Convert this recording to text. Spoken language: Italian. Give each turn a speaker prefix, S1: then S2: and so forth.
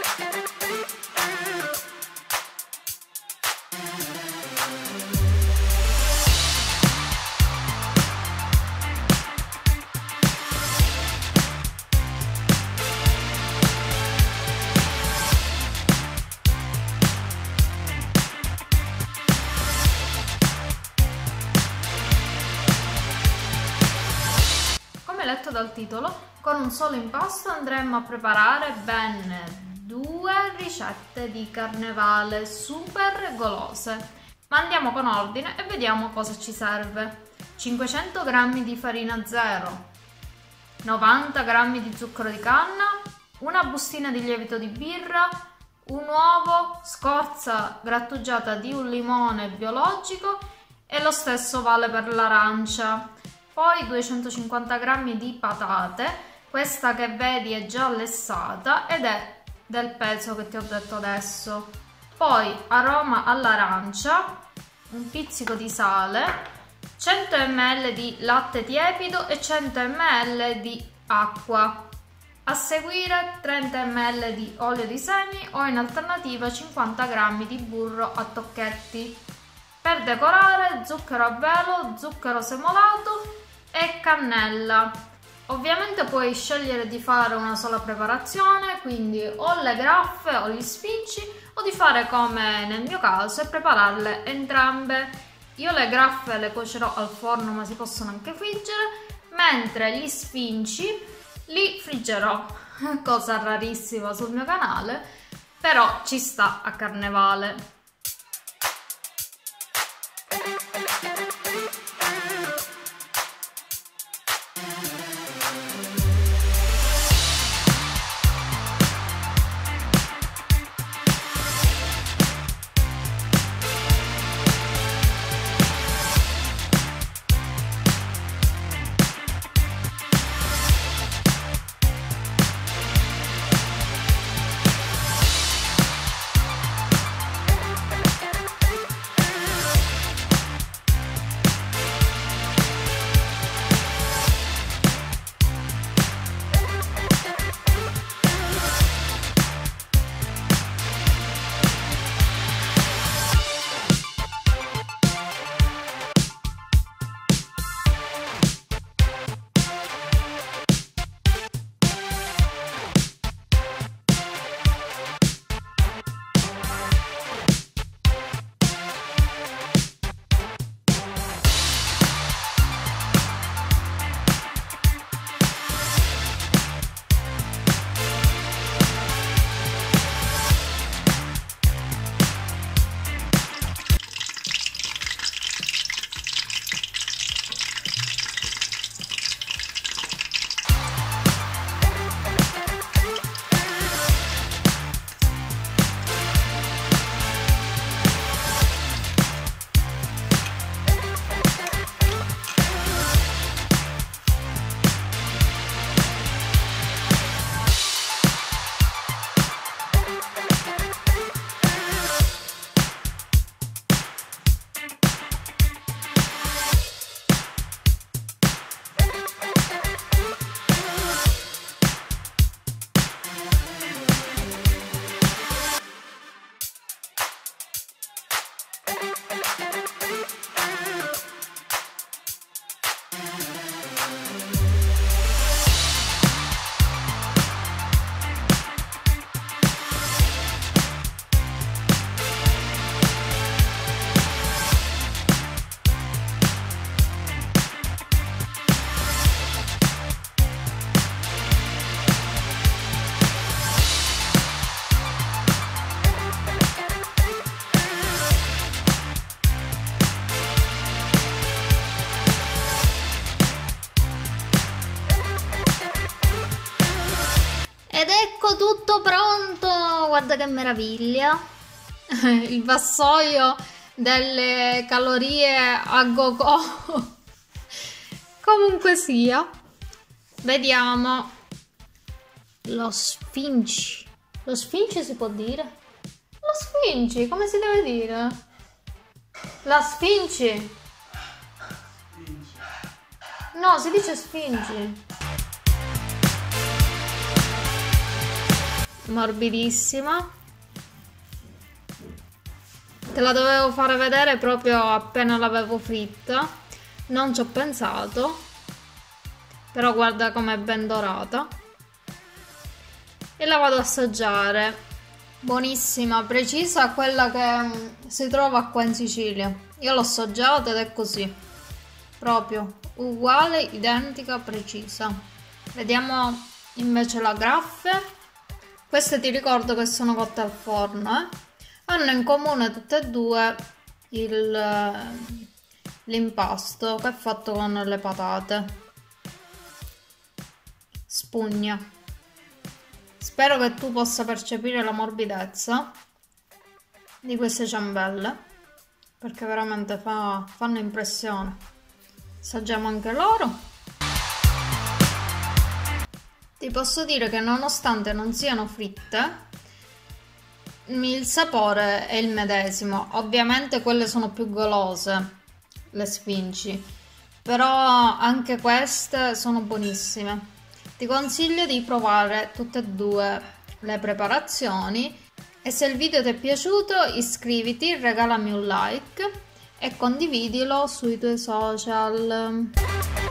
S1: Letto dal titolo, con un solo impasto andremo a preparare ben 2 ricette di carnevale super golose. Ma andiamo con ordine e vediamo cosa ci serve. 500 g di farina zero, 90 g di zucchero di canna, una bustina di lievito di birra, un uovo, scorza grattugiata di un limone biologico e lo stesso vale per l'arancia. Poi 250 g di patate, questa che vedi è già lessata ed è del peso che ti ho detto adesso. Poi aroma all'arancia, un pizzico di sale, 100 ml di latte tiepido e 100 ml di acqua. A seguire 30 ml di olio di semi o in alternativa 50 g di burro a tocchetti. Per decorare zucchero a velo, zucchero semolato e cannella. Ovviamente puoi scegliere di fare una sola preparazione, quindi o le graffe o gli sfinci, o di fare come nel mio caso e prepararle entrambe. Io le graffe le cuocerò al forno, ma si possono anche friggere, mentre gli sfinci li friggerò, cosa rarissima sul mio canale, però ci sta a carnevale. Ed ecco tutto pronto, guarda che meraviglia, il vassoio delle calorie a go-go. Comunque sia, vediamo lo sfinci. Lo sfinci si può dire? Lo sfinci, come si deve dire? La sfinci. No, si dice sfinci. morbidissima. Te la dovevo fare vedere proprio appena l'avevo fritta, non ci ho pensato, però guarda com'è ben dorata. E la vado ad assaggiare. Buonissima, precisa quella che si trova qua in Sicilia. Io l'ho assaggiata ed è così, proprio uguale, identica, precisa. Vediamo invece la graffe. Queste ti ricordo che sono cotte al forno, Hanno in comune tutte e due l'impasto che è fatto con le patate. Spugna. Spero che tu possa percepire la morbidezza di queste ciambelle, perché veramente fanno impressione. Assaggiamo anche loro. Ti posso dire che nonostante non siano fritte, il sapore è il medesimo. Ovviamente quelle sono più golose, le sfinci, però anche queste sono buonissime. Ti consiglio di provare tutte e due le preparazioni e se il video ti è piaciuto iscriviti, regalami un like e condividilo sui tuoi social.